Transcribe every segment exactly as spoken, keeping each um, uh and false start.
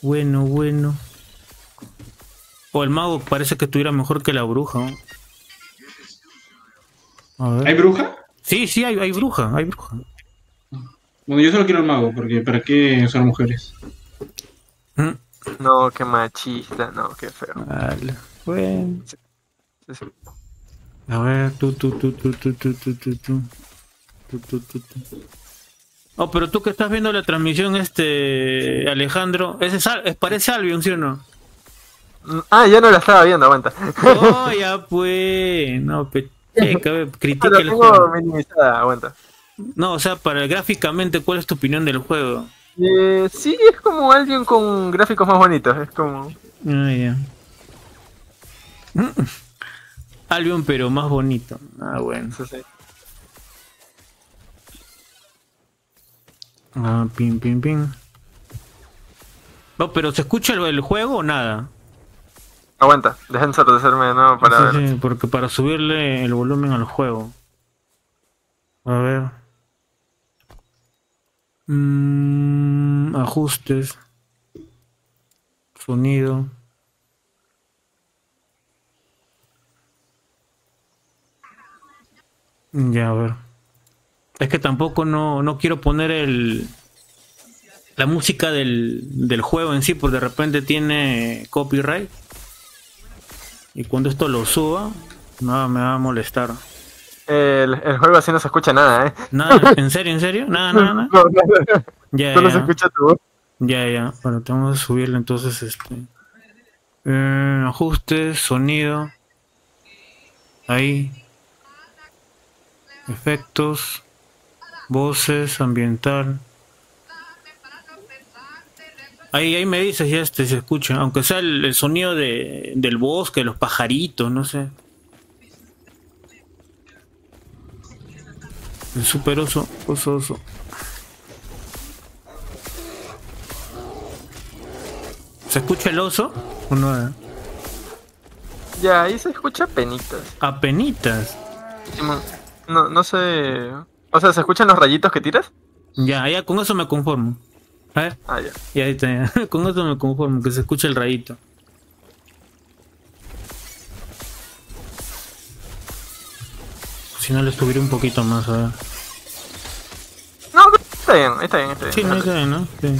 Bueno, bueno. O el mago parece que estuviera mejor que la bruja, ¿no? A ver. ¿Hay bruja? Sí, sí, hay, hay bruja, hay bruja. Bueno, yo solo quiero el mago, porque ¿para qué usar mujeres? Mm. No, qué machista, no, qué feo. Vale. Bueno. Sí, sí. A ver, tú, tú, tú, tú, tú, tú, tú, tú, tú. Tú, tú, tú, tú. Oh, pero tú que estás viendo la transmisión, este Alejandro, ese es, Al- es parece Albion, ¿sí o no? Ah, ya no la estaba viendo, aguanta. Oh, ya pues, no, pe, che, que critique La el tengo juego. minimizada, aguanta. No, o sea, para gráficamente, ¿cuál es tu opinión del juego? Eh, sí, es como alguien con gráficos más bonitos, es como... Ah, ya. Albion, pero más bonito. Ah, bueno. Sí, sí. Ah, pim, pim, pim. No, pero ¿se escucha el, el juego o nada? Aguanta, dejen hacerme de nuevo para Sí, ver. sí, porque para subirle el volumen al juego. A ver. Mm, ajustes. Sonido. Ya, a ver. Es que tampoco no, no quiero poner el la música del, del juego en sí, porque de repente tiene copyright. Y cuando esto lo suba, nada me va a molestar. El, el juego así no se escucha nada, ¿eh? Nada, ¿en serio, en serio? Nada, nada, nada. No, no, no. Ya, Solo se ya. escucha tu voz. Ya, ya. Bueno, tengo que subirle entonces este. Eh, ajustes, sonido. Ahí. Efectos. Voces, ambiental. Ahí, ahí me dices ya este se escucha. Aunque sea el, el sonido de, del bosque, los pajaritos, no sé. El super oso, oso, oso. ¿Se escucha el oso? ¿O no? Ya, ahí se escucha penitas. Apenitas. Simón, No, no sé... O sea, ¿se escuchan los rayitos que tiras? Ya, ya con eso me conformo. A ver. Ah, ya. Y ahí está, ya. Con eso me conformo, que se escuche el rayito. Si no le subiré un poquito más, a ver. No, está bien, está bien, está bien. Sí, no está bien, ¿no? Sí.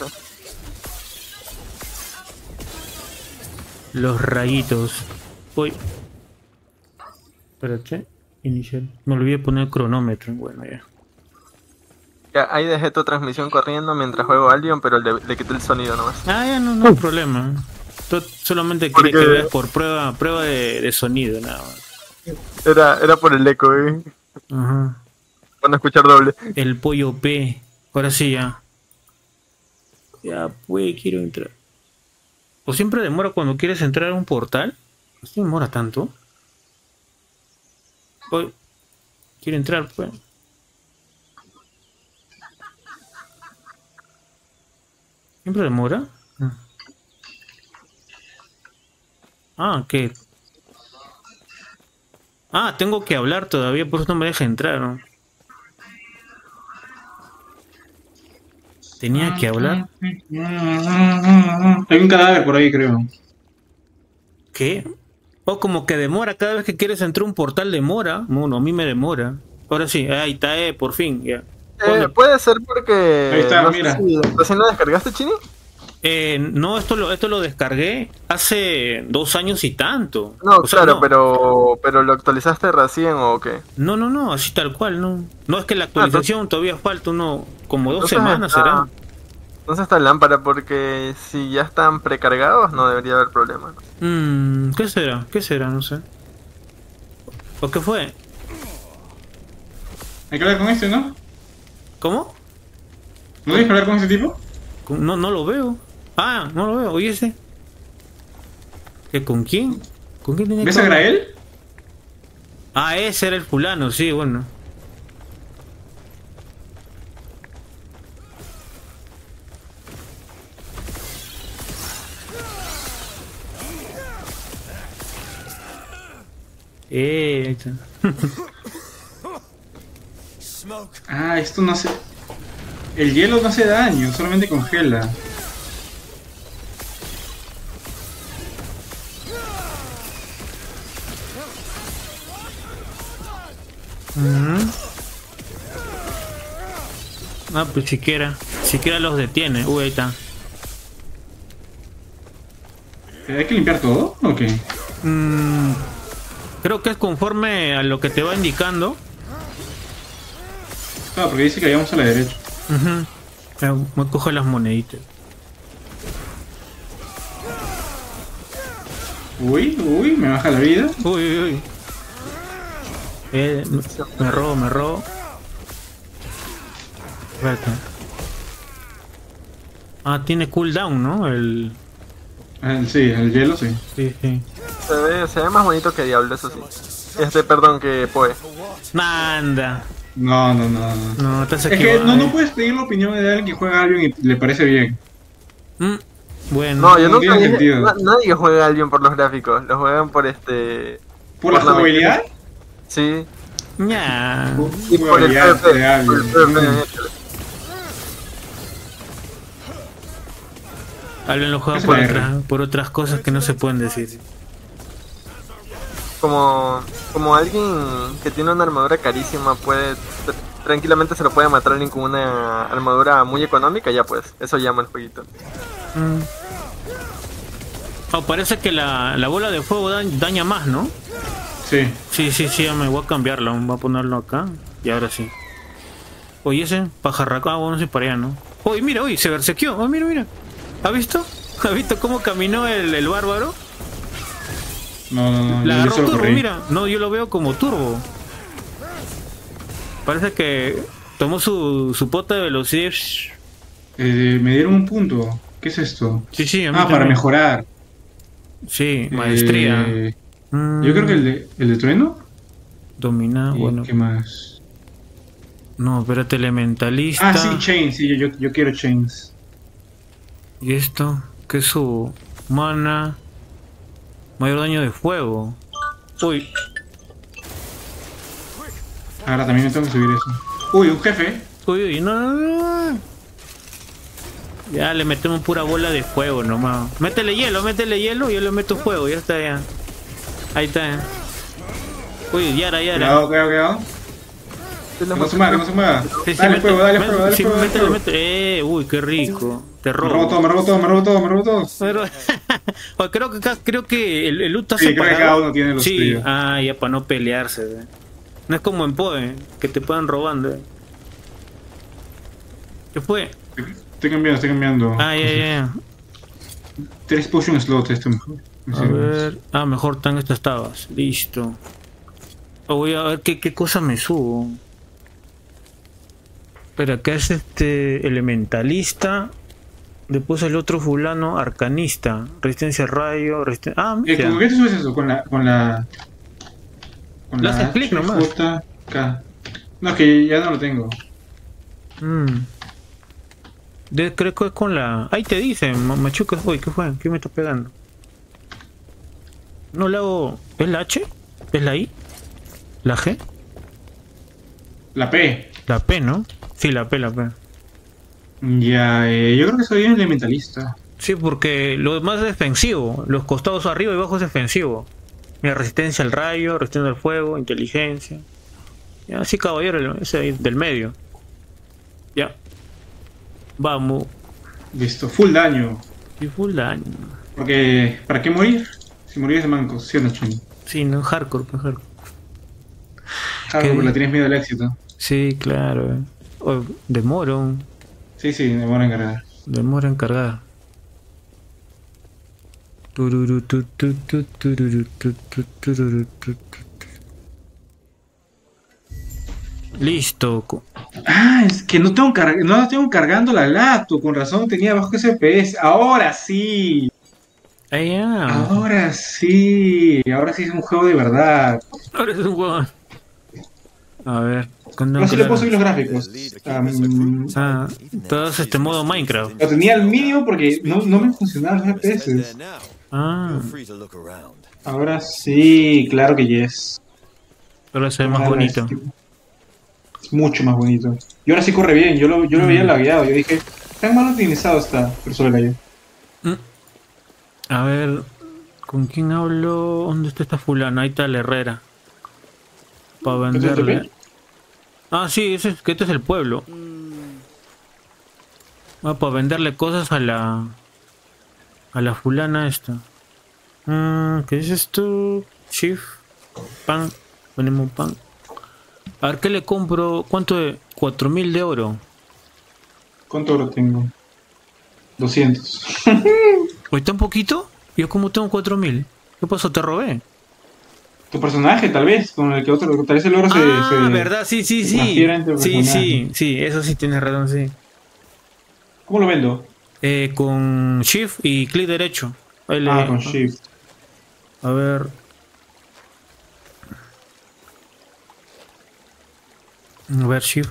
Los rayitos. Uy. Espérate. Inicial. Me olvidé poner cronómetro. Bueno, ya. Ya, ahí dejé tu transmisión corriendo mientras juego Albion, pero le, le quité el sonido nomás. Ah, ya no, no hay problema. To- solamente quería Porque- que veas por prueba, prueba de, de sonido, nada más. Era, era por el eco, eh. Ajá. Para no escuchar doble. El pollo P. Ahora sí ya. Ya, pues, quiero entrar. ¿O siempre demora cuando quieres entrar a un portal? ¿No se demora tanto? Uy, quiero entrar, pues. ¿Siempre demora? Ah, ¿qué? Ah, tengo que hablar todavía, por eso no me deja entrar, ¿no? ¿Tenía que hablar? Hay un cadáver por ahí, creo. ¿Qué? O como que demora, cada vez que quieres entrar a un portal demora. Bueno, a mí me demora. Ahora sí, ahí está, eh, por fin, ya. Eh, ¿Cuándo? puede ser porque... Ahí está, no sé mira. si recién lo descargaste, Chini. Eh, no, esto lo, esto lo descargué hace dos años y tanto. No, O sea, claro, no. pero pero lo actualizaste recién o qué. No, no, no, así tal cual, no. No es que la actualización todavía falta uno, como dos Entonces semanas está- será. Entonces está lámpara porque si ya están precargados no debería haber problema. Mm, ¿qué será? ¿Qué será? No sé. ¿O qué fue? Hay que hablar con este, ¿no? ¿Cómo? ¿No tienes que hablar con ese tipo? No, no lo veo. Ah, no lo veo. Oye ese. ¿Qué, ¿Con quién? ¿Con quién tenía ¿Ves que a hablar? Grael? Ah, ese era el fulano, sí, bueno. Eh, ahí está. Ah, esto no hace... El hielo no hace daño, solamente congela. Ujú. Ah, pues siquiera, siquiera los detiene. Uy, ahí está. ¿Hay que limpiar todo? ¿O qué? Mm, creo que es conforme a lo que te va indicando. Claro, porque dice que vayamos a la derecha. Ujú. Eh, Me cojo las moneditas. Uy, uy, me baja la vida. Uy, uy, uy. Eh, me, me robo, me robo. Espérate. Ah, tiene cooldown, ¿no? El... Ah, sí, el hielo sí. Sí, sí. Se ve, se ve más bonito que Diablo, eso sí. Este, perdón, que Poe. Manda. No, no, no, no. No, estás Es que equivocado. no, no puedes pedir la opinión de alguien que juega a alguien y le parece bien. Mm, bueno. No, yo no nunca tiene dije, sentido. na- nadie juega a alguien por los gráficos, lo juegan por este... ¿Por la jugabilidad? Sí, Ña. y por el Jugabilidad PvP, de por el alguien. PvP. Mm. Alguien lo juega ¿Qué por, es la otras- por otras cosas que no se pueden decir. Como, como alguien que tiene una armadura carísima puede... tr- Tranquilamente se lo puede matar a alguien con una armadura muy económica, ya pues, eso llama el jueguito. Mm. Oh, parece que la, la bola de fuego da- daña más, ¿no? Sí. Sí, sí, sí, ya me voy a cambiarlo. Voy a ponerlo acá. Y ahora sí. Oye, ese pajarraco. Ah, bueno, sí, para allá, ¿no? Oye, mira, oye, se bersequeó. Oh, mira, mira. ¿Has visto? ¿Has visto cómo caminó el, el bárbaro? No, no, no. La yo- yo agarró solo turbo, corrí. mira. No, yo lo veo como turbo. Parece que tomó su, su pota de velocidad. Eh, me dieron un punto. ¿Qué es esto? Sí, sí, a mí Ah, para también. mejorar. Sí, maestría. Eh, Mm, yo creo que el de, el de trueno. Domina, ¿Y bueno. qué más? No, espérate, elementalista. Ah, sí, chains. Sí, yo, yo, yo quiero chains. ¿Y esto? ¿Qué es su mana? Mayor daño de fuego. Uy, Ahora también me tengo que subir eso. Uy, un jefe. uy, uy, no, no, no. Ya le metemos pura bola de fuego nomás. Métele hielo, métele hielo, yo le meto fuego, ya está ya. Ahí está. Ya. Uy, Yara, Yara. Cuidado, cuidado, cuidado. Que no se mueva, que no se mueva. Sí, sí, Dale mete- fuego, dale mete- fuego, dale sí, fuego. dale métele, fuego. métele. Eh, uy, qué rico. Te Me robo todo, robo. me robo todo, me robo todo, me robo todo. Pero, o creo que acá- creo que el, el loot está Sí, creo que separado. cada uno tiene los Sí, suyos. ah, ya para no pelearse. ¿ve? No es como en Poe, que te puedan robando. ¿eh? ¿Qué fue? Estoy cambiando, estoy cambiando. Ah, ya, ya, ya. Tres potion slots, esto mejor. A ver. Ah, mejor tan estas tabas. Listo. O voy a ver qué, qué cosa me subo. Espera, acá es este elementalista. Después el otro fulano, arcanista. Resistencia al rayo. resisten- Ah, Eh, mira. ¿Con qué te subes eso? Con la. Con la. Con Le la haces clic H, nomás. J, K. No, es que ya no lo tengo. Mm. De- creo que es con la... Ahí te dice, ma- machuca. Uy, ¿qué fue? ¿Qué me está pegando? No le hago... ¿Es la H? ¿Es la I? ¿La G? La P. La P, ¿no? Sí, la P, la P. Ya, eh, yo creo que soy un elementalista. Sí, porque lo demás es defensivo. Los costados arriba y abajo es defensivo. Mira, resistencia al rayo, resistencia al fuego, inteligencia. Ya, sí, caballero, ese ahí del medio. Ya. Vamos. Listo, full daño. Y full daño. Porque, ¿para qué morir? Si morir es de mancos, ¿sí o no, Chun? Sí, no, hardcore, pues hardcore. Ah, ¿Qué? porque la tienes miedo al éxito. Sí, claro. eh. O demoro, Sí, sí, demora en cargar. demora en cargar. Tururu, tu, tu, tu, tururu, tu, tu, tururu, tu, tu, tu. Listo. co- Ah, es que no tengo, carg no la tengo cargando la laptop. Con razón tenía bajo F P S. Ahora sí. Ah, ya. Ahora sí. Ahora sí es un juego de verdad. Ahora es un huevón. A ver. ¿cuándo No, sí le claro? puedo subir los gráficos. Um, Ah, todo es este modo Minecraft. lo tenía al mínimo porque no, no me funcionaban los F P S. Ah, Ahora sí, claro que yes. ahora se ve más Ahora bonito. Es, es mucho más bonito. Y ahora sí corre bien. Yo lo, yo lo veía Mm. lagueado. Yo dije, tan mal optimizado está. Pero solo cayó. Mm. A ver, ¿con quién hablo? ¿Dónde está esta fulana? Ahí está la Herrera. Para ¿Qué te venderle. toqué? Ah, sí, ese, es- que este es el pueblo. Va para venderle cosas a la... A la fulana esta. Mm, ¿qué es esto? Shift. Pan. Ponemos pan. A ver, ¿qué le compro? ¿Cuánto de? Cuatro mil de oro. ¿Cuánto oro tengo? Doscientos. ¿Hoy tan poquito? Yo como tengo cuatro mil. ¿Qué pasó? ¿Te robé? Tu personaje, tal vez, con el que otro, tal vez el oro se, Ah, se, verdad, sí, sí, se sí. transfiere entre Sí, personajes. sí, sí, eso sí tienes razón, sí. ¿Cómo lo vendo? Eh, con Shift y clic derecho. L. Ah, con Shift. A ver. A ver, Shift.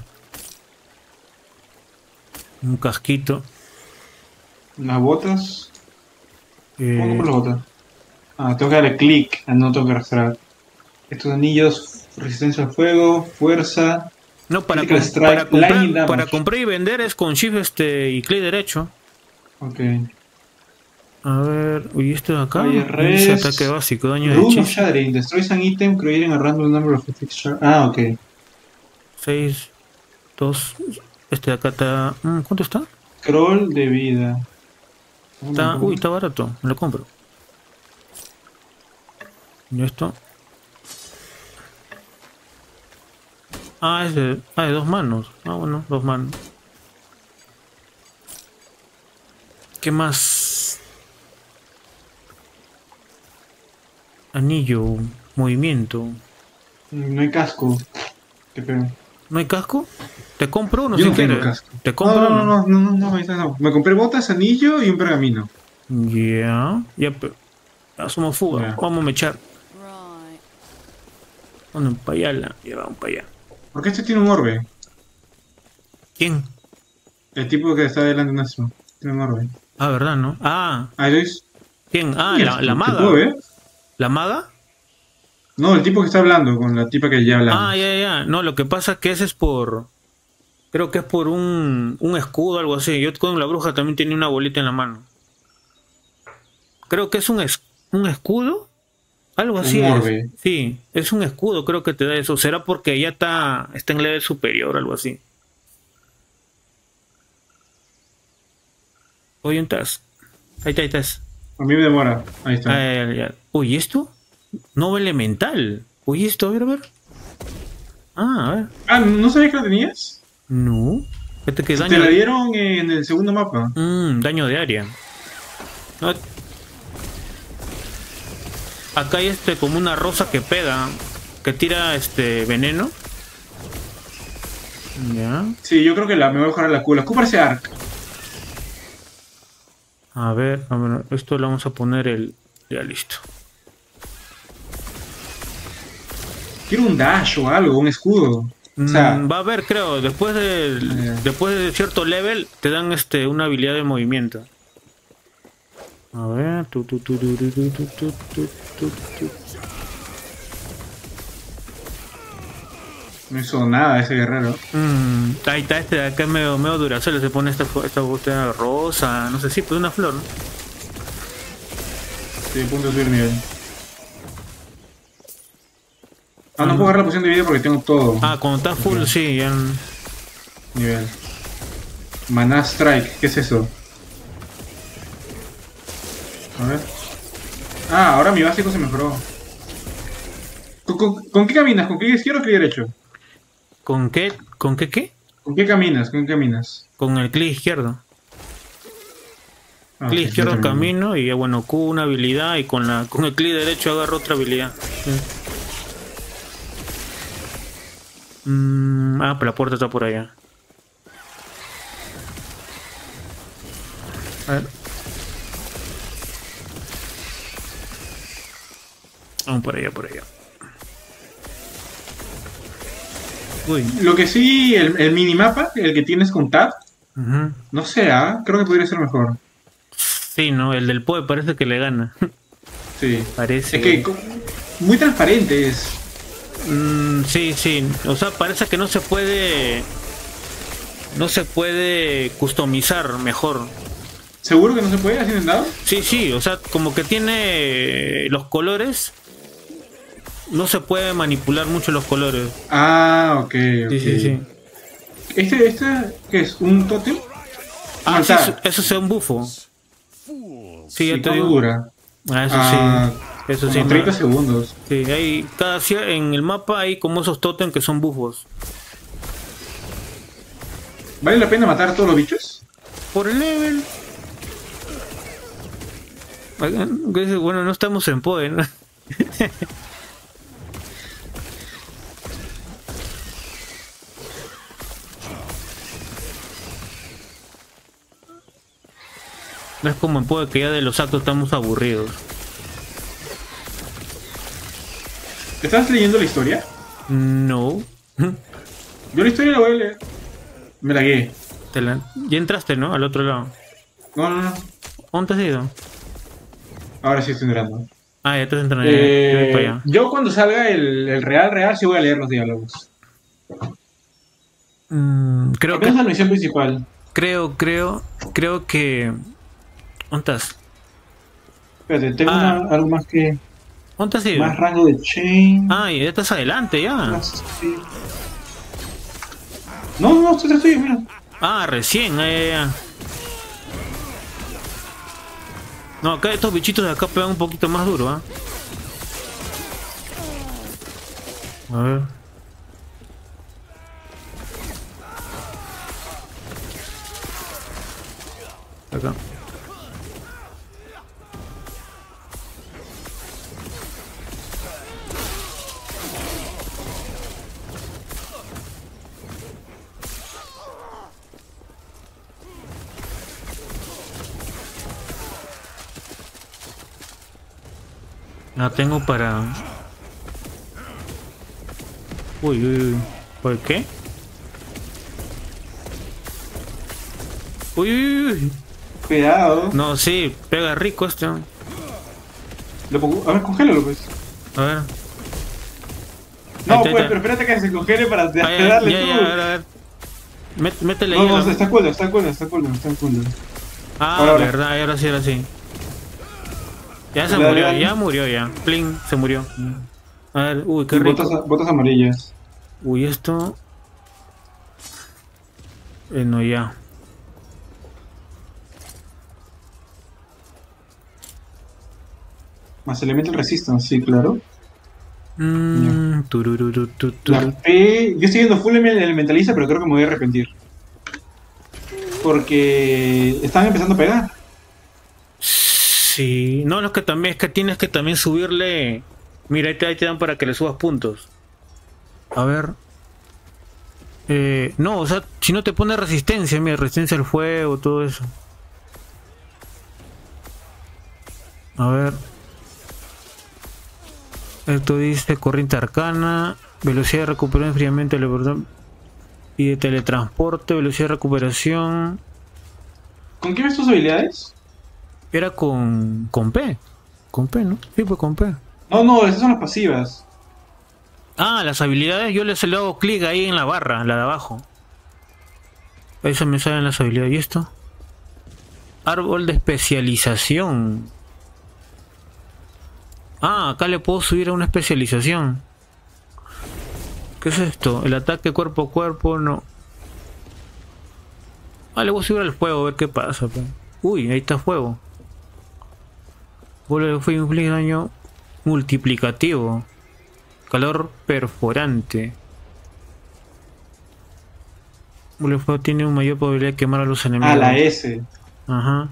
Un casquito. Unas botas. ¿Cómo Eh, compro las botas? Ah, tengo que darle clic. Ah, no tengo que arrastrar. Estos anillos, resistencia al fuego, fuerza. no, para, Critical com- strike, para, comprar, lightning damage. para comprar y vender es con Shift este y clic derecho. Ok. A ver, uy, esto de acá. Fire Dice Rest. ataque básico, daño de Rune of hechizo. Shattering. Destroys an item creating a random number of effects. shard- Ah, ok. seis, dos. Este de acá está. mm, ¿Cuánto está? Scroll de vida. Está, uy, está barato, me lo compro. ¿Y esto? Ah, es de, ah, de dos manos. Ah, bueno, dos manos. ¿Qué más? Anillo, movimiento. No hay casco. Qué feo. ¿No hay casco? Te compro uno Yo si no tengo quieres. casco. Te No, compro no, no, uno. no, no, no, no, ahí está, no. Me compré botas, anillo y un pergamino. Ya, ya, pero. Hacemos fuga. Ya. Vamos a mechar. Right. Bueno, para allá, la- ya vamos para allá. ¿Por qué este tiene un orbe? ¿Quién? El tipo que está delante nuestro. Tiene un orbe. Ah, ¿verdad, no? Ah, Ah, Luis. ¿quién? Ah, Mira, la, la ¿te maga. puedo ver? ¿La maga? No, el tipo que está hablando con la tipa que ya hablamos. Ah, ya, ya. No, lo que pasa es que ese es por. Creo que es por un, un escudo o algo así. Yo con la bruja también tenía una bolita en la mano. Creo que es un, es, un escudo. Algo así Un es. orbe. Sí, es un escudo, creo que te da eso. Será porque ya está, está en level superior, algo así. Oye, estás. Ahí está, ahí estás. A mí me demora. Ahí está. Ah, ya, ya. Uy, ¿esto? Nuevo elemental. Uy, esto, a ver, a ver. Ah, a ver. Ah, ¿no sabías que la tenías? No. Este que Te daño. la dieron en el segundo mapa. Mm, daño de área. No. Acá hay este como una rosa que pega, que tira este veneno. Ya. Sí, yo creo que la, me voy a mejorar la Q. La Q parece Arc. A ver, a ver, esto le vamos a poner el. Ya listo. Quiero un dash o algo, un escudo. O sea, Mm, va a haber, creo, después de Ah, ya. después de cierto level te dan este una habilidad de movimiento. A ver, tu, tu, tu, tu, tu, tu, tu, tu, tu, tu, tu. no hizo nada ese guerrero. Mm, ahí está, este de acá es medio, medio duracelo, se pone esta, esta botella rosa, no sé si, pues una flor, ¿no? Sí, punto de subir nivel. Ah, no puedo agarrar la poción de vida porque tengo todo. Ah, cuando está full, Ok. sí, ya. Nivel. Maná Strike, ¿qué es eso? A ver. Ah, ahora mi básico se mejoró. ¿Con, con- con qué caminas? ¿Con qué izquierdo o qué derecho? ¿Con qué? ¿Con qué qué? ¿Con qué caminas? ¿Con qué caminas? Con el clic izquierdo. Ah, Clic ok, izquierdo yo también. camino y ya bueno, Q una habilidad y con la con el clic derecho agarro otra habilidad. Mm, ah, pero la puerta está por allá. A ver. Vamos por allá, por allá. Uy. Lo que sí, el, el minimapa, el que tienes con Tab, Ujú. no sé, ¿ah? Creo que podría ser mejor. Sí, no, el del Poe parece que le gana. Sí. Parece. Es que co- muy transparente es. Mm, sí, sí. O sea, parece que no se puede. No se puede customizar mejor. ¿Seguro que no se puede así en dado? Sí, sí, o sea, como que tiene los colores. no se puede manipular mucho los colores. Ah, ok, ok. Sí, sí, sí. ¿Este, este qué es? ¿Un tótem? Ah, Un sí, altar. eso, eso es un bufo. Sí, ya ¿Y te cuánto digo. dura? Ah, eso Ah, sí. Eso sí. como treinta ma- segundos. Sí, hay cada cier- en el mapa hay como esos tótem que son bufos. ¿Vale la pena matar a todos los bichos? Por el level. Bueno, no estamos en Poe, ¿no? No es como en Poe que ya de los actos estamos aburridos. ¿Estás leyendo la historia? No. Yo la historia la voy a leer. Me la guié. Te la- Ya entraste, ¿no? Al otro lado. No, no, no. ¿Dónde te has ido? Ahora sí estoy entrando. Ah, ya estás entrando. Ya, ya voy para Eh, allá. yo cuando salga el, el real real sí voy a leer los diálogos. Mm, creo que Apenas la misión principal. Creo, creo, creo que... ¿Dónde estás? Espérate, tengo Ah. una- algo más que... ¿Dónde has ido? Más rango de chain. Ah, ya estás adelante ya. más- sí. No, no, no, estoy atrás tuyo, mira. Ah, recién. ah, ya, ya. No, acá estos bichitos de acá pegan un poquito más duro, ¿ah? A ver. Acá. La tengo para... Uy, uy, uy. ¿Por qué? Uy, uy, uy. Cuidado. No, sí, pega rico este. Lo pongo- a ver, congélalo, pues. A ver. No, Ahí está, pues, ahí está. pero espérate que se congele para Ah, ya, darle ya, tú. ya, a ver, a ver. Mét- Métele No, ahí. no, la- está cool, está cool, está cool, está cool. Ah, ahora, ahora. verdad, ahora sí, ahora sí. Ya se Dale, murió, dale. ya murió, ya. Pling, se murió. A ver, uy, qué Y botas, rico. botas amarillas. Uy, esto... Eh, no, ya. Más Elemental Resistance, sí, claro. Mm, turururu, tu, La turu. P... Yo estoy viendo full elementalista, pero creo que me voy a arrepentir. Porque están empezando a pegar. Sí, no, lo que también es que tienes que también subirle. Mira, ahí te, ahí te dan para que le subas puntos. A ver. Eh, no, o sea, si no te pone resistencia, mira, resistencia al fuego, todo eso. A ver. Esto dice corriente arcana, velocidad de recuperación enfriamiento y de teletransporte, velocidad de recuperación. ¿Con qué ves tus habilidades? Era con, con P. Con P, ¿no? Sí, pues con P. No, no, esas son las pasivas. Ah, las habilidades, yo les le hago clic ahí en la barra, la de abajo. Ahí se me salen las habilidades. ¿Y esto? Árbol de especialización. Ah, acá le puedo subir a una especialización. ¿Qué es esto? El ataque cuerpo a cuerpo, no. Ah, le voy a subir al fuego a ver qué pasa. Pues. Uy, ahí está fuego. Vuelve fue inflige daño multiplicativo. Calor perforante. El fuego tiene una mayor probabilidad de quemar a los enemigos. Ah, la S. Ajá.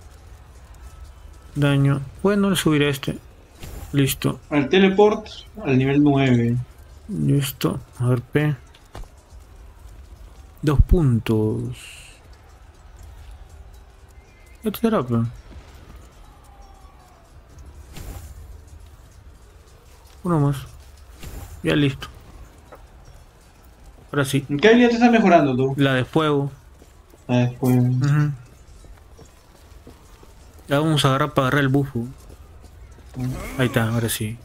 Daño. Bueno, le subiré este. Listo. Al teleport al nivel nueve. Listo. A ver, P. Dos puntos. Este será, P. Uno más. Ya listo. Ahora sí. ¿En qué habilidad te estás mejorando tú? La de fuego. Ah, después. Ujú. Ya vamos a agarrar para agarrar el bufo. Ahí está, ahora sí.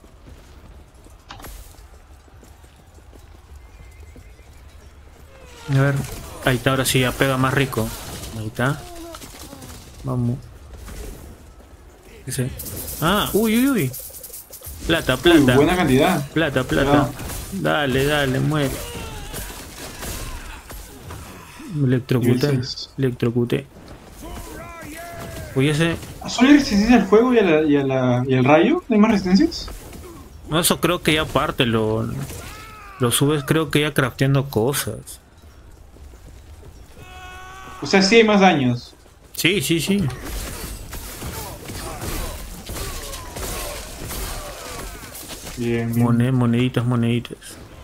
A ver. Ahí está, ahora sí, ya pega más rico. Ahí está. Vamos. ¿Qué sé? Ah, uy, uy, uy. Plata, Uy, plata. buena cantidad. Plata, plata. Dale, dale, muere. Me electrocuté. Dioses. Electrocuté. Oye, ese. ¿Solo hay resistencia al fuego y, a la, y, a la, y al rayo? ¿No hay más resistencias? No, eso creo que ya aparte lo. Lo subes, creo que ya crafteando cosas. O sea, sí hay más daños. Sí, sí, sí. Bien, bien. Moned, moneditas, moneditas.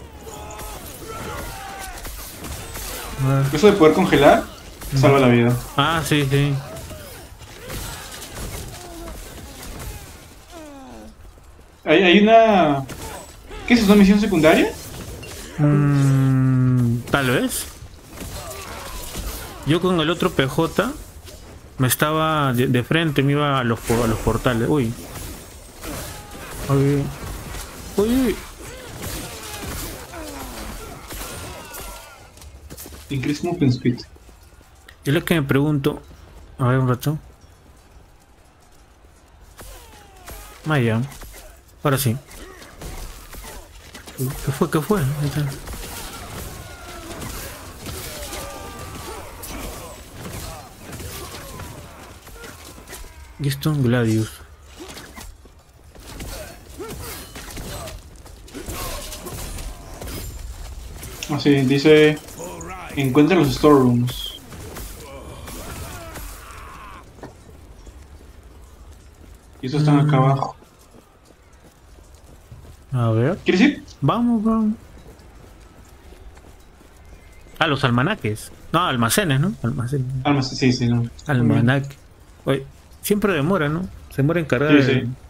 Ah, Eso de poder congelar salva la vida. Ah, sí, sí. Hay, hay una... ¿Qué es eso? ¿Una misión secundaria? Mm, tal vez. Yo con el otro P J me estaba de, de frente, me iba a los, po- a los portales. Uy. Uy. Uy, uy. Increase movement speed. Es lo que me pregunto. A ver un rato. Ah, ya. Ahora sí. Uy, ¿qué fue? ¿Qué fue? Ahí está. Y esto, Gladius. Así, dice... Encuentra los storerooms. Y esos están acá Mm. abajo. A ver. ¿Quieres ir? Vamos, vamos. Ah, los almanaques. No, almacenes, ¿no? Almacenes. Ah, no sé, sí, sí, no. Almanaque. Oye, siempre demora, ¿no? Se demora en cargar. Sí, el- sí.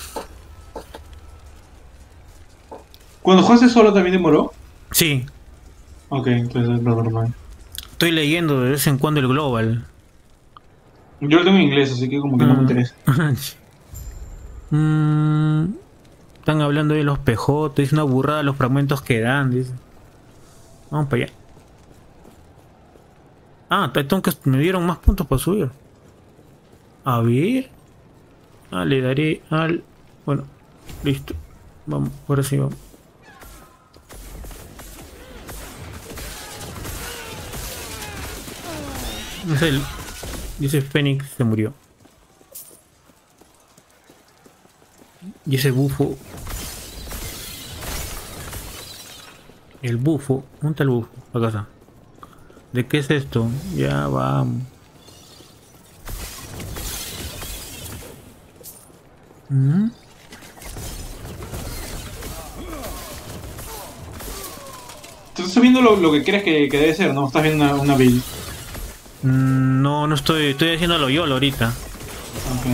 Cuando jugaste solo también demoró. Sí, Ok, entonces es lo normal. estoy leyendo de vez en cuando el Global. Yo lo tengo en inglés, así que como que no me interesa. Mm, están hablando de los P J, es una burrada los fragmentos que dan, dice. Vamos para allá. Ah, tengo que me dieron más puntos para subir. A ver. Ah, le daré al... Bueno, listo. Vamos, ahora sí vamos. Dice el... Dice Fénix se murió. Y ese bufo... El bufo... ¿Dónde está el bufo? Acá está. ¿De qué es esto? Ya vamos. ¿Mm? Tú estás viendo lo, lo que crees que, que debe ser, ¿no? Estás viendo una, una build. Mm, No, no estoy... Estoy haciéndolo yo ahorita. Ok.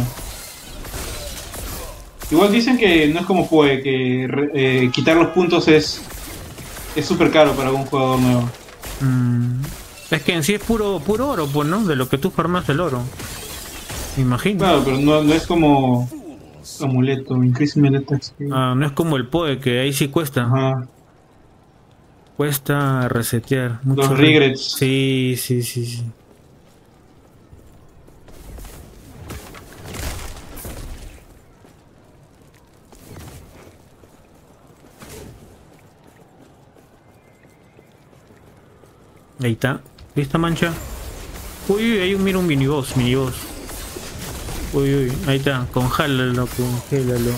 Igual dicen que no es como Poe, que re- eh, quitar los puntos es es súper caro para un jugador nuevo. Mm, Es que en sí es puro puro oro, pues, ¿no? De lo que tú farmas el oro. Me imagino. Claro, pero no, no es como amuleto, increase melee X P. Ah, no es como el Poe, que ahí sí cuesta. Ajá. Cuesta resetear. Mucho Los re- regrets. Sí, sí, sí, sí. Ahí está. ¿Esta mancha? Uy, uy, hay un, mira un miniboss, miniboss. Uy, uy, ahí está. Congélalo, congélalo.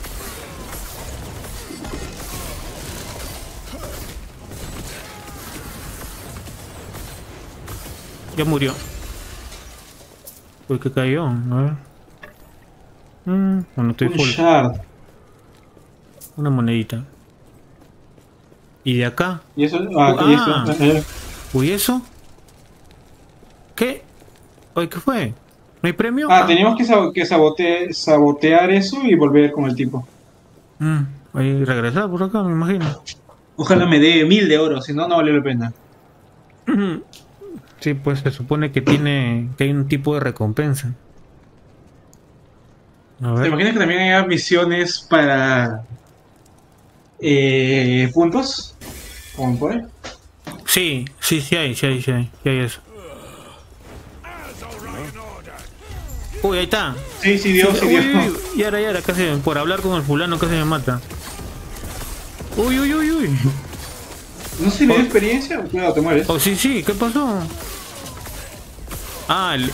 Ya murió. Uy, ¿qué cayó? A ver. Mm, bueno, estoy Un full. shard. Una monedita. ¿Y de acá? Y eso, ah, y eso, Ah. eh, Uy, ¿eso? ¿Qué? Oye, ¿qué fue? ¿No hay premio? ah, teníamos que, sab- que sabote- sabotear eso y volver con el tipo. Mm, ahí regresar por acá, me imagino. Ojalá me dé mil de oro, si no, no vale la pena. Sí, pues se supone que tiene que hay un tipo de recompensa. A ¿Te ver. imaginas que también haya misiones para eh, puntos? Como puede. Sí, sí, sí hay, sí hay, sí hay, sí hay eso. Uy, ahí está. Sí, sí, dio, sí, uy, dio. uy, uy, y ahora, y ahora, casi por hablar con el fulano casi me mata. Uy, uy, uy, uy. No sé si me dio experiencia. Cuidado, te mueres. Oh, sí, sí, ¿qué pasó? Ah, el...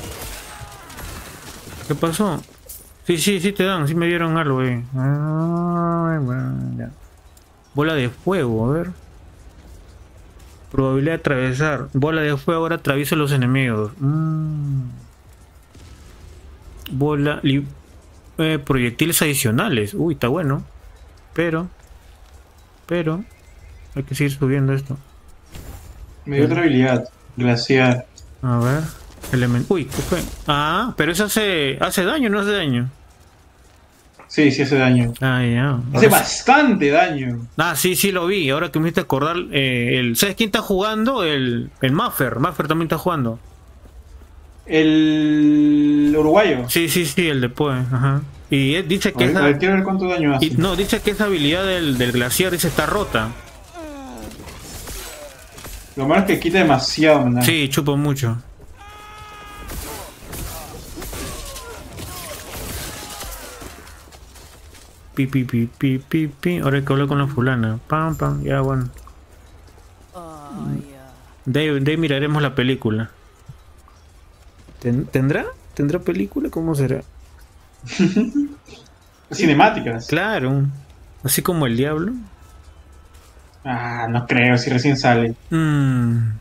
¿Qué pasó? Sí, sí, sí te dan, sí me dieron algo, eh. Ay, bueno, ya. Bola de fuego, a ver. Probabilidad de atravesar. Bola de fuego ahora atraviesa los enemigos. Mm. Bola... Li... Eh, proyectiles adicionales. Uy, está bueno. Pero... Pero... Hay que seguir subiendo esto. Me dio otra habilidad. Glaciar. A ver... Element... Uy, ¿qué fue? Ah, pero eso hace... ¿Hace daño o no hace daño? Sí, sí hace daño. Ah, ya. Hace Ahora sí. bastante daño. Ah, sí, sí lo vi. Ahora que me hiciste acordar, eh, el, ¿sabes quién está jugando? El, el Maffer. Maffer también está jugando. El uruguayo. Sí, sí, sí, el de Poe. Ajá. Y él dice A que ver, a esa, ver, quiero ver cuánto daño hace. y, no, dice que esa habilidad del, del glaciar dice está rota. Lo malo es que quita demasiado, man. Sí, chupa mucho. Pi, pi, pi, pi, pi, pi. Ahora hay que hablar con la fulana. Pam, pam, ya bueno. De ahí, de ahí miraremos la película. ¿Ten- ¿Tendrá? ¿Tendrá película? ¿Cómo será? Cinemáticas. Claro. Así como el diablo. Ah, no creo, si recién sale. Mm.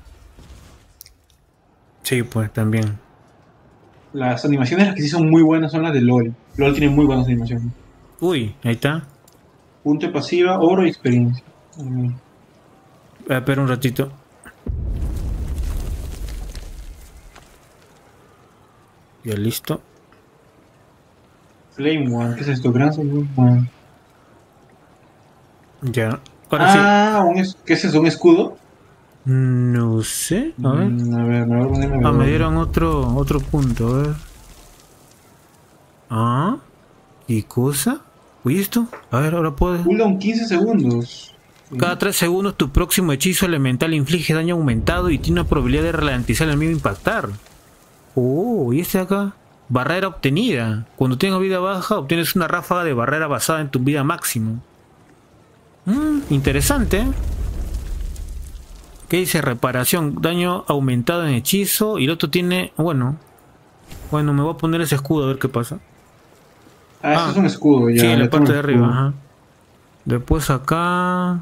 Sí, pues también. Las animaciones las que sí son muy buenas son las de LOL. LOL tiene muy buenas animaciones. Uy, ahí está. Punto de pasiva, oro y experiencia. Mm. Voy a esperar un ratito. Ya listo. Flame One, ¿qué es esto? Gran Flame One. Ya. Ahora Ah, un es- ¿qué es eso? ¿Un escudo? sí. No sé. A ver. Mm, a ver, me voy a poner Ah, me dieron otro, otro punto. A ver. Ah. ¿Y cosa? Uy, esto. A ver, ahora puedes. Cooldown quince segundos. Cada tres segundos tu próximo hechizo elemental inflige daño aumentado y tiene una probabilidad de ralentizar el enemigo impactar. Oh, ¿y este de acá? Barrera obtenida. Cuando tengas vida baja, obtienes una ráfaga de barrera basada en tu vida máxima. Mm, interesante. ¿Qué dice? Reparación. Daño aumentado en hechizo. Y el otro tiene... Bueno. Bueno, me voy a poner ese escudo a ver qué pasa. Ah, eso Ah, es un escudo. Ya, sí, en la ya tengo parte el de arriba. escudo. Ajá. Después acá...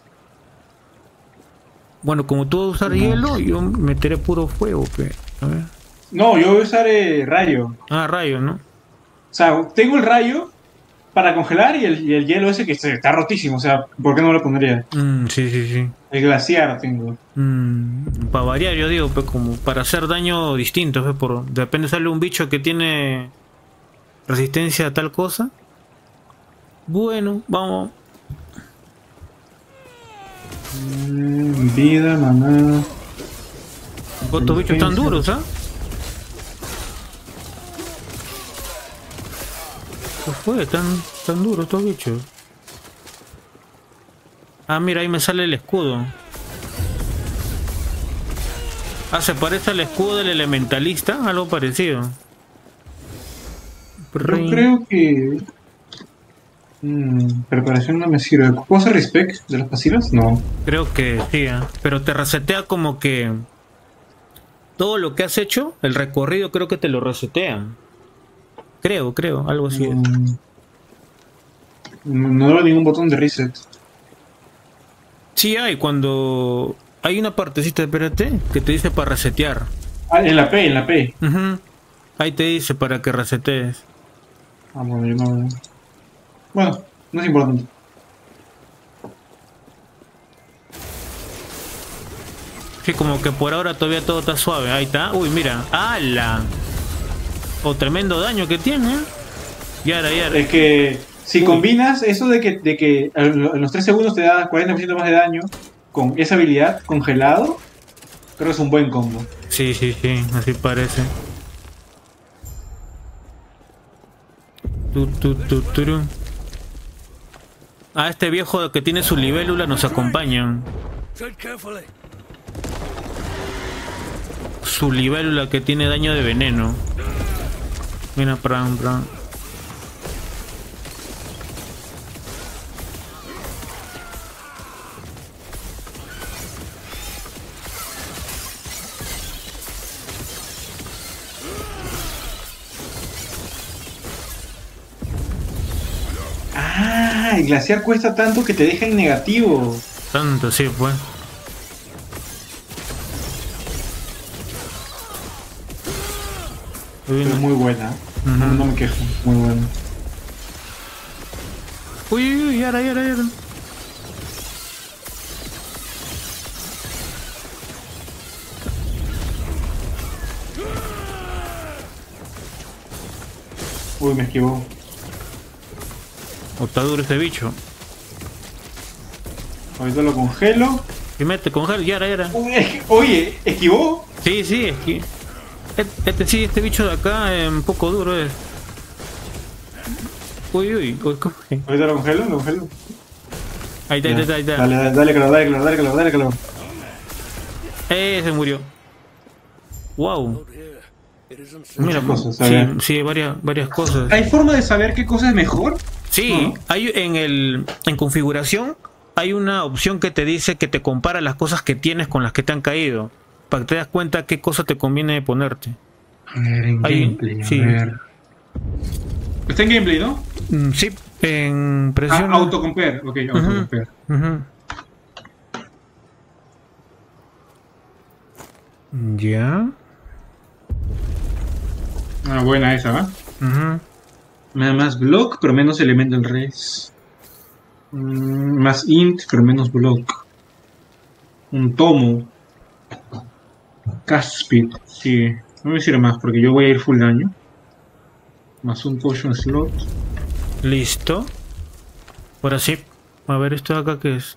Bueno, como tú vas a usar Ajá. hielo, yo meteré puro fuego. Pe. A ver. No, yo voy a usar eh, rayo. Ah, rayo, ¿no? O sea, tengo el rayo para congelar y el, y el hielo ese que se- está rotísimo. O sea, ¿por qué no lo pondría? Mm, sí, sí, sí. El glaciar tengo. Mm, para variar, yo digo, pues como para hacer daño distinto, pues, por de repente sale un bicho que tiene resistencia a tal cosa. Bueno, vamos. Mm, vida, maná. Estos bichos tan duros, ¿ah? ¿Qué fue? Tan, tan duros estos bichos. Ah, mira, ahí me sale el escudo. Ah, se parece al escudo del elementalista, algo parecido. Yo creo que... Mm, preparación no me sirve. ¿Puedo hacer respec de las pasivas? No. Creo que sí, ¿eh? Pero te resetea como que todo lo que has hecho, el recorrido creo que te lo resetea. Creo, creo, algo así. es. Mm, no, no veo ningún botón de reset. Sí hay, cuando hay una partecita, espérate, que te dice para resetear. Ah, en la P, en la P. Ujú. Ahí te dice para que resetees. Ah, bueno, yo no... Bueno, no es importante. Sí, como que por ahora todavía todo está suave. Ahí está. Uy, mira. ¡Hala! O tremendo daño que tiene. Yara, yara. Es que si Uy. combinas eso de que, de que a lo- en los tres segundos te da cuarenta por ciento más de daño con esa habilidad congelado, creo que es un buen combo. Sí, sí, sí, así parece. Tu, tu, tu, turu. Ah, este viejo que tiene su libélula nos acompaña. Tread carefully. Su libélula que tiene daño de veneno. Mira, Pran, Pran. Ah, el glaciar cuesta tanto que te deja en negativo. Tanto, sí, pues. Uy, Pero es no. muy buena. Ujú. No, no me quejo, muy buena. Uy, uy, uy, yara, yara, yara. Uy, me esquivó. O está duro este bicho. Ahorita lo congelo. Y mete, congela, yara, yara. Uy, es- oye, esquivó. Sí, sí, es que. Este, este sí, este bicho de acá es un poco duro, es. Uy, uy, uy, ¿cómo es? Ahorita lo congelo, lo congelo. Ahí está, ahí está, ahí está. Dale, dale, dale calor, dale calor, dale calor, dale calor. Eh, se murió. Wow. Mira, Muchas cosas, a sí, ver. sí, varias, varias cosas. ¿Hay forma de saber qué cosa es mejor? Sí, ¿No? hay en el en configuración hay una opción que te dice que te compara las cosas que tienes con las que te han caído, para que te das cuenta qué cosa te conviene ponerte. A ver, en Ahí, gameplay, a sí. ver. Está en gameplay, ¿no? Mm, sí, en Ah, presión. autocompare, ok, autocompare. Ujú. Ya. Ah, buena esa, ¿va? Ujú. Me da más block, pero menos elemental res. Mm, más int, pero menos block. Un tomo. Cast speed, sí. No me sirve más porque yo voy a ir full daño. Más un potion slot. Listo. Ahora sí. A ver esto de acá qué es.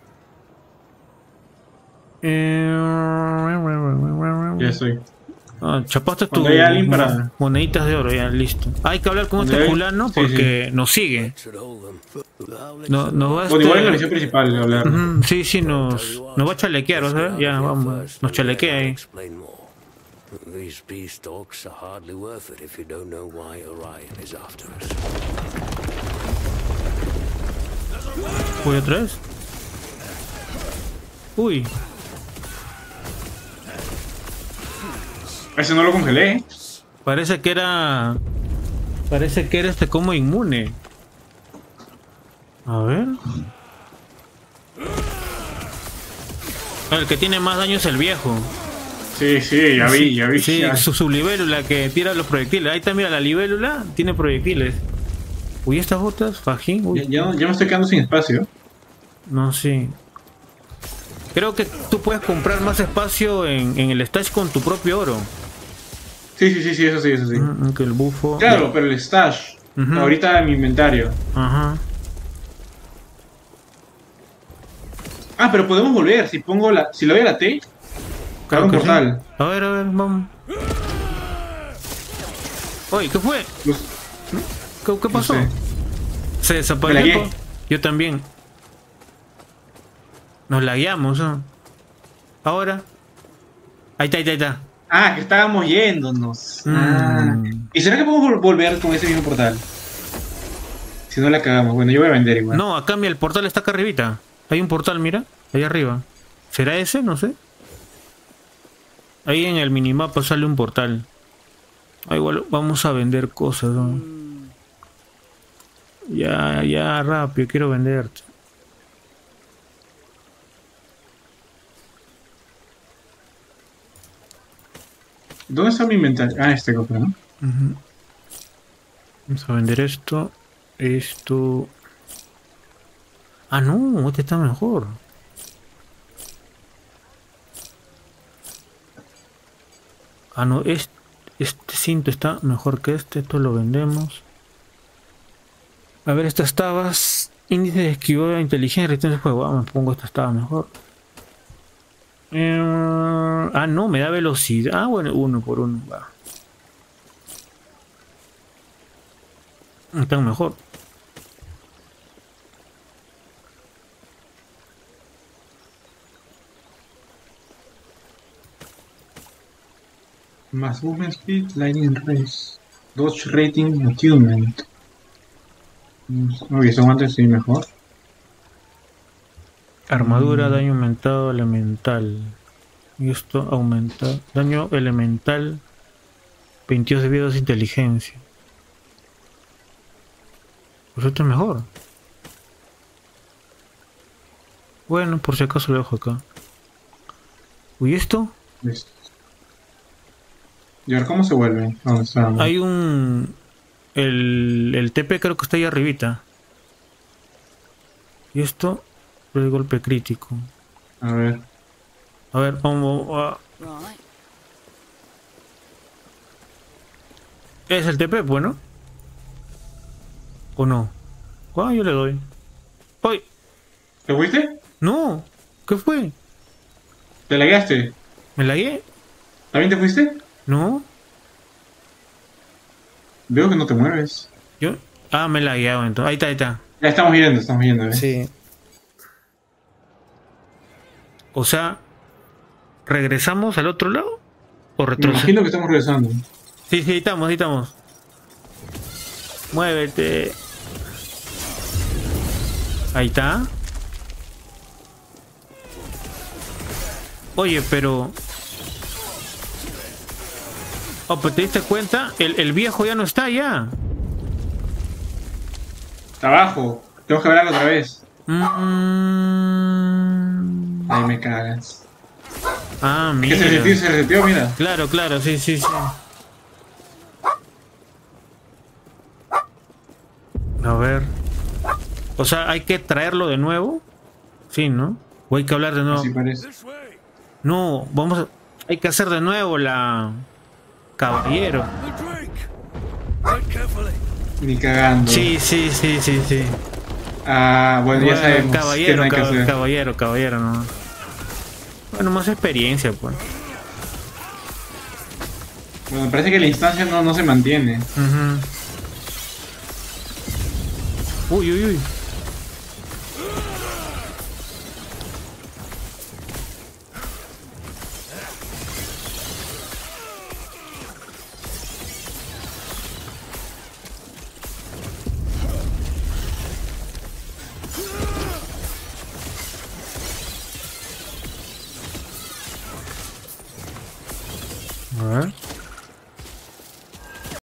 Eh... Ya estoy. Ah, chapaste tu Cuando hay alguien para- moneditas de oro, ya listo. Hay que hablar con Cuando este hay- fulano sí, porque nos sigue. No, nos va a Bueno, igual en la este- misión principal de hablar. Ujú, sí, sí, nos, nos va a chalequear, ¿sabes? Ya, vamos, nos chalequea ahí. These peace talks are hardly worth it if you don't know why Orion is after us. Uy, otra vez. Uy, Ese no lo congelé, ¿eh? parece que era... Parece que era este como inmune. A ver. El que tiene más daño es el viejo. Sí, sí, ya vi, ya vi. Sí, ya. su, su libélula que tira los proyectiles. Ahí está, mira, la libélula tiene proyectiles. Uy, estas botas, fajín. Uy, Ya, ya- ya me estoy quedando sin espacio. no, sí. Creo que tú puedes comprar más espacio en, en el stash con tu propio oro. Sí, sí, sí, sí, eso sí, eso sí. Mm, que el bufo. Claro, pero el stash. Ujú. Ahorita en mi inventario. Ajá. Ah, pero podemos volver. Si pongo la. Si le doy a la T, cabe un que sí. portal. A ver, a ver, vamos. Oye, ¿qué fue? Los- ¿Qué, qué pasó? No sé. Se Me desapareció. lagué. Yo también. Nos lagueamos, ¿no? Ahora. Ahí está, ahí está, ahí está. Ah, que estábamos yéndonos. Mm. Ah. ¿Y será que podemos vol- volver con ese mismo portal? Si no la cagamos. Bueno, yo voy a vender igual. No, acá mira, el portal está acá arribita. Hay un portal, mira, ahí arriba. ¿Será ese? No sé. Ahí en el minimapa sale un portal. Ah, igual vamos a vender cosas, ¿no? Ya, ya, rápido, quiero venderte. ¿Dónde está mi inventario? Ah, este cofre, ¿no? Ujú. Vamos a vender esto. Esto. Ah, no, este está mejor. Ah, no, este, este cinto está mejor que este. Esto lo vendemos. A ver, estas tabas. Índice de esquiva, inteligencia, resistencia de juego. Ah, me pongo esta estaba mejor. Eh, ah, no, me da velocidad. Ah, bueno, uno por uno. Va. Están mejor. Más movement speed, lightning race. Dodge Rating Achievement. Uy, eso antes sí mejor. Armadura, daño aumentado elemental. Y esto aumenta. Daño elemental. veintidós de vida, de inteligencia. Pues esto es mejor. Bueno, por si acaso lo dejo acá. Uy, ¿esto? Listo. ¿Y ahora cómo se vuelve? ¿Dónde está? Hay un... El, el T P creo que está ahí arribita. Y esto... El golpe crítico. A ver. A ver, vamos a... Right. ¿Es el T P, bueno? ¿O no? Ah, yo le doy. ¡Ay! ¿Te fuiste? ¡No! ¿Qué fue? ¿Te lagueaste? ¿Me lagué? ¿También te fuiste? ¿No? Veo que no te mueves. Yo... Ah, me lagué entonces. Ahí está, ahí está. Ya estamos viendo, estamos viendo. ¿eh? Sí. O sea... ¿Regresamos al otro lado? ¿O Me retrocedemos? imagino que estamos regresando. Sí, sí, ahí estamos, ahí estamos. Muévete. Ahí está. Oye, pero... Oh, pero te diste cuenta, el, el viejo ya no está ya. Está abajo. Tengo que hablar otra vez. Mm. Ahí me cagas. Ah, Que mira. se resetió, se resetió, mira. Claro, claro, sí, sí, sí. A ver. O sea, ¿hay que traerlo de nuevo? Sí, ¿no? ¿O hay que hablar de nuevo? Así parece. This way. No, vamos a... Hay que hacer de nuevo la... Caballero. The drink. Tread carefully. Ni cagando. Sí, sí, sí, sí, sí. Ah, bueno, ya Bueno, sabemos. ¿Qué caballero, no hay que cab- hacer? caballero, caballero, no. Bueno, más experiencia, pues. Bueno, parece que la instancia no, no se mantiene. Ujú. Uy, uy, uy.